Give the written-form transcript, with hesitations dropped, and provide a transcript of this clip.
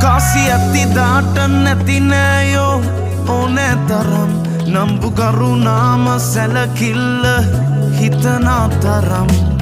කාසි ඇති දාට නැති නෑයෝ ඕනෑ තරම් නම්බු කරුණාම සැලකිල්ල හිතනා තරම්